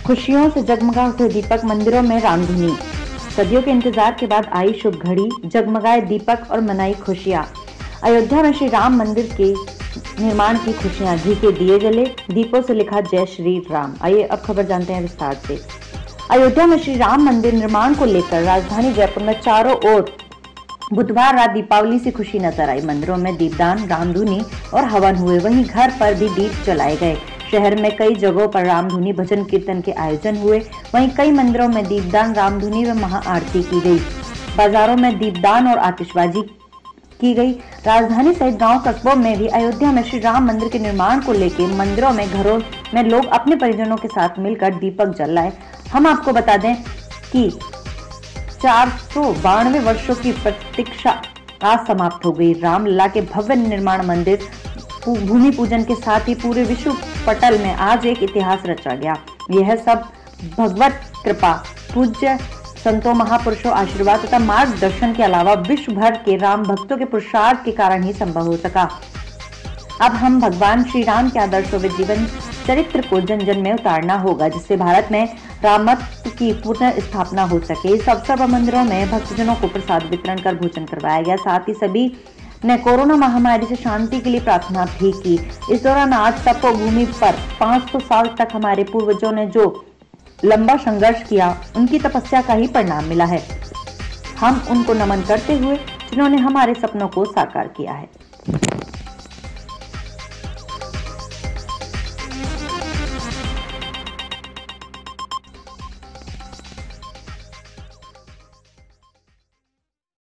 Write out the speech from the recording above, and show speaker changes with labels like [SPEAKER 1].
[SPEAKER 1] खुशियों से जगमगा उठे दीपक, मंदिरों में रामधुनी। सदियों के इंतजार के बाद आई शुभ घड़ी, जगमगाए दीपक और मनाई खुशियां। अयोध्या में श्री राम मंदिर के निर्माण की खुशियां, घी के दिए जले, दीपों से लिखा जय श्री राम। आइए अब खबर जानते हैं विस्तार से। अयोध्या में श्री राम मंदिर निर्माण को लेकर राजधानी जयपुर में चारों ओर बुधवार रात दीपावली से खुशी नजर आई। मंदिरों में दीपदान, रामधुनी और हवन हुए, वहीं घर पर भी दीप जलाए गए। शहर में कई जगहों पर रामधुनी, भजन कीर्तन के आयोजन हुए, वहीं कई मंदिरों में दीपदान, रामधुनी व महाआरती की गई। बाजारों में दीपदान और आतिशबाजी की गई। राजधानी सहित गांव कस्बों में भी अयोध्या में श्री राम मंदिर के निर्माण को लेकर मंदिरों में, घरों में लोग अपने परिजनों के साथ मिलकर दीपक जलाए। हम आपको बता दें कि 492 वर्षों की प्रतीक्षा आज समाप्त हो गई। रामलला के भव्य निर्माण मंदिर भूमि पूजन के साथ ही पूरे विश्व पटल में आज एक इतिहास रचा गया। यह सब भगवत कृपा, पूज्य संतों, महापुरुषों, आशीर्वाद तथा मार्गदर्शन के अलावा विश्व भर के राम भक्तों के पुरुषार्थ के कारण ही संभव हो सका। अब हम भगवान श्री राम के आदर्शों व जीवन चरित्र को जन जन में उतारना होगा, जिससे भारत में रामत्व की पुनः स्थापना हो सके। इस अवसर पर मंदिरों में भक्तजनों को प्रसाद वितरण कर भोजन करवाया गया। साथ ही सभी ने कोरोना महामारी से शांति के लिए प्रार्थना भी की। इस दौरान आज तपोभूमि पर 500 साल तक हमारे पूर्वजों ने जो लंबा संघर्ष किया, उनकी तपस्या का ही परिणाम मिला है। हम उनको नमन करते हुए जिन्होंने हमारे सपनों को साकार किया है।